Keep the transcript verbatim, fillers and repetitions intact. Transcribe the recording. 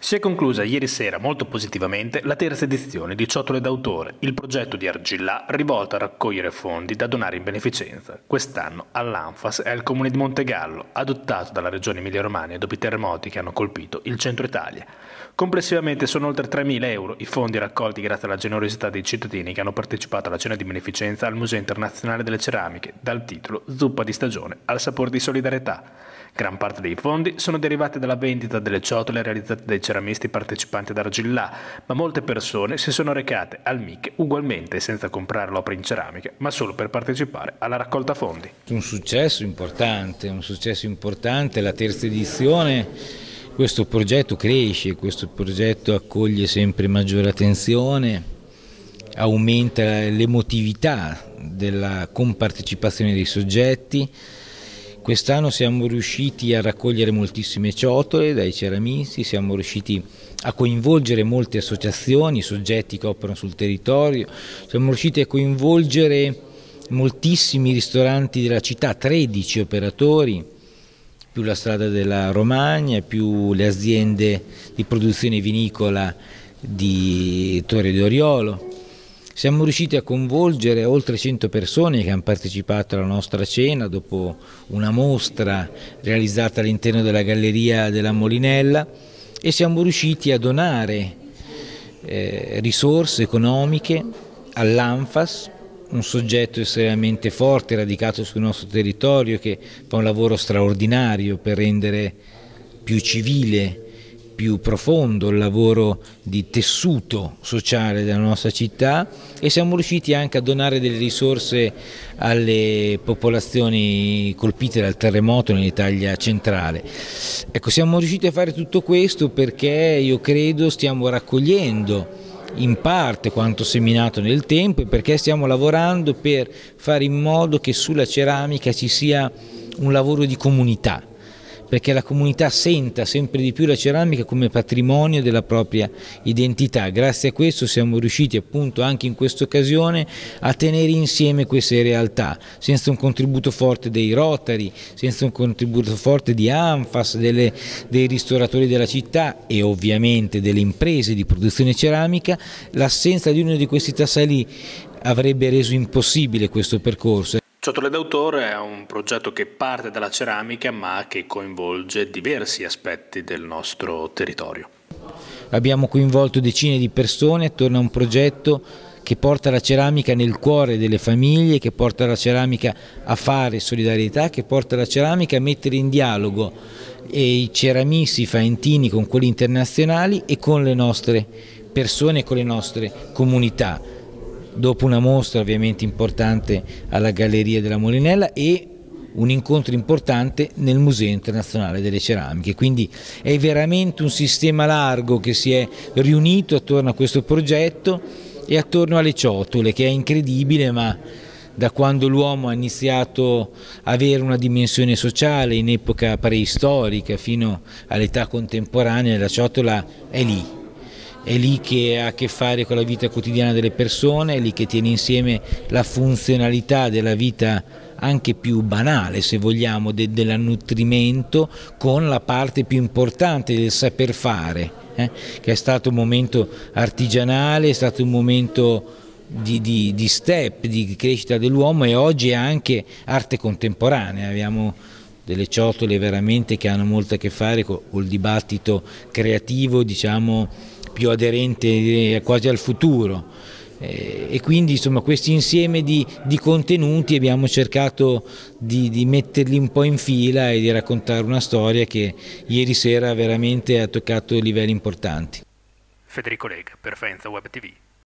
Si è conclusa ieri sera molto positivamente la terza edizione di Ciotole d'autore, il progetto di Argillà rivolto a raccogliere fondi da donare in beneficenza, quest'anno all'Anfas e al comune di Montegallo, adottato dalla regione Emilia-Romagna dopo i terremoti che hanno colpito il centro Italia. Complessivamente sono oltre tremila euro i fondi raccolti grazie alla generosità dei cittadini che hanno partecipato alla cena di beneficenza al Museo Internazionale delle Ceramiche, dal titolo Zuppa di stagione al sapore di solidarietà. Gran parte dei fondi sono derivati dalla vendita delle ciotole realizzate dai ceramisti partecipanti ad Argillà, ma molte persone si sono recate al M I C ugualmente senza comprare l'opera in ceramica, ma solo per partecipare alla raccolta fondi. Un successo importante, un successo importante, la terza edizione, questo progetto cresce, questo progetto accoglie sempre maggiore attenzione, aumenta l'emotività della compartecipazione dei soggetti. Quest'anno siamo riusciti a raccogliere moltissime ciotole dai ceramisti, siamo riusciti a coinvolgere molte associazioni, soggetti che operano sul territorio, siamo riusciti a coinvolgere moltissimi ristoranti della città, tredici operatori, più la strada della Romagna, più le aziende di produzione vinicola di Torre di Oriolo. Siamo riusciti a coinvolgere oltre cento persone che hanno partecipato alla nostra cena dopo una mostra realizzata all'interno della Galleria della Molinella e siamo riusciti a donare eh, risorse economiche all'Anfas, un soggetto estremamente forte, radicato sul nostro territorio, che fa un lavoro straordinario per rendere più civile, più profondo il lavoro di tessuto sociale della nostra città, e siamo riusciti anche a donare delle risorse alle popolazioni colpite dal terremoto nell'Italia centrale. Ecco, siamo riusciti a fare tutto questo perché io credo stiamo raccogliendo in parte quanto seminato nel tempo e perché stiamo lavorando per fare in modo che sulla ceramica ci sia un lavoro di comunità, perché la comunità senta sempre di più la ceramica come patrimonio della propria identità. Grazie a questo siamo riusciti appunto anche in questa occasione a tenere insieme queste realtà, senza un contributo forte dei Rotary, senza un contributo forte di Anfas, delle, dei ristoratori della città e ovviamente delle imprese di produzione ceramica, l'assenza di uno di questi tasselli avrebbe reso impossibile questo percorso. Ciotole d'autore è un progetto che parte dalla ceramica ma che coinvolge diversi aspetti del nostro territorio. Abbiamo coinvolto decine di persone attorno a un progetto che porta la ceramica nel cuore delle famiglie, che porta la ceramica a fare solidarietà, che porta la ceramica a mettere in dialogo i ceramisti faentini con quelli internazionali e con le nostre persone, con le nostre comunità. Dopo una mostra ovviamente importante alla Galleria della Molinella e un incontro importante nel Museo Internazionale delle Ceramiche, quindi è veramente un sistema largo che si è riunito attorno a questo progetto e attorno alle ciotole, che è incredibile, ma da quando l'uomo ha iniziato a avere una dimensione sociale in epoca preistorica fino all'età contemporanea, la ciotola è lì. È lì che ha a che fare con la vita quotidiana delle persone, è lì che tiene insieme la funzionalità della vita anche più banale, se vogliamo, de, del nutrimento, con la parte più importante del saper fare, eh? che è stato un momento artigianale, è stato un momento di, di, di step, di crescita dell'uomo, e oggi è anche arte contemporanea. Abbiamo delle ciotole veramente che hanno molto a che fare con il dibattito creativo, diciamo, più aderente quasi al futuro, eh, e quindi insomma questi insieme di, di contenuti abbiamo cercato di, di metterli un po' in fila e di raccontare una storia che ieri sera veramente ha toccato livelli importanti. Federico Lega per Faenza Web T V.